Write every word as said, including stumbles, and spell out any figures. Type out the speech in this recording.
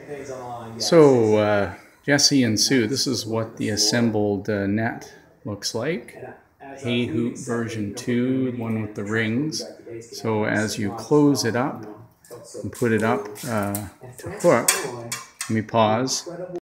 So, uh, Jesse and Sue, this is what the assembled uh, net looks like. Hey Hoop version two, one with the rings. So as you close it up and put it up uh, to hook, let me pause.